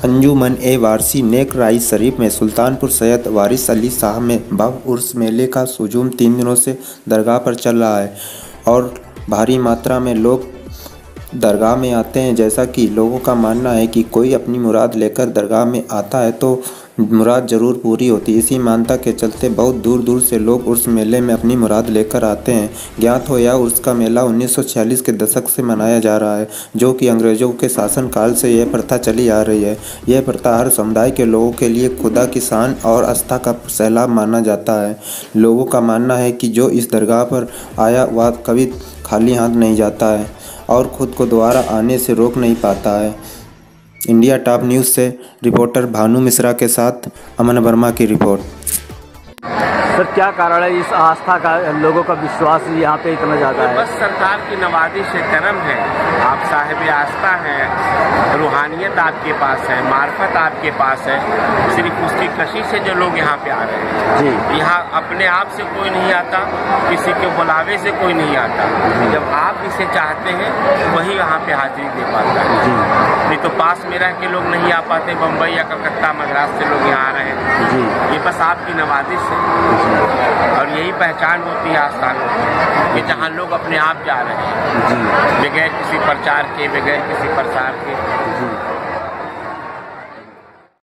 अंजुमन ए वारसी नेक rise शरीफ में सुल्तानपुर सैयद वारिस अली शाह में भव्य उर्स मेले का हुजूम 3 दिनों से दरगाह पर चल रहा है और भारी मात्रा में लोग दरगाह में आते हैं। जैसा कि लोगों का मानना है कि कोई अपनी मुराद लेकर दरगाह में आता है तो मुराद ज़रूर पूरी होती है। इसी मान्यता के चलते बहुत दूर दूर से लोग उर्स मेले में अपनी मुराद लेकर आते हैं। ज्ञात हो यह उर्स का मेला 1946 के दशक से मनाया जा रहा है, जो कि अंग्रेज़ों के शासनकाल से यह प्रथा चली आ रही है। यह प्रथा हर समुदाय के लोगों के लिए खुदा की शान और आस्था का सैलाब माना जाता है। लोगों का मानना है कि जो इस दरगाह पर आया वह कभी खाली हाथ नहीं जाता है और ख़ुद को दोबारा आने से रोक नहीं पाता है। इंडिया टॉप न्यूज़ से रिपोर्टर भानु मिश्रा के साथ अमन वर्मा की रिपोर्ट। सर, क्या कारण है इस आस्था का, लोगों का विश्वास यहाँ पे इतना ज़्यादा है? बस सरकार की नवाजिश है, करम है। आप साहिब आस्था हैं, रूहानियत आपके पास है, मार्फत आपके पास है। सिर्फ उसकी कशिश से जो लोग यहाँ पे आ रहे हैं जी। यहाँ अपने आप से कोई नहीं आता, किसी के बुलावे से कोई नहीं आता। जब आप इसे चाहते हैं वही यहाँ पे हाजिरी दे पाता है जी। नहीं तो पास में रह के लोग नहीं आ पाते। बम्बई या कलकत्ता मद्रास से लोग यहाँ आ रहे हैं जी। ये बस आपकी नवाजिश है और यही पहचान होती है आस्थानों की कि जहाँ लोग अपने आप जा रहे हैं बगैर किसी प्रचार के, बगैर किसी प्रसार के।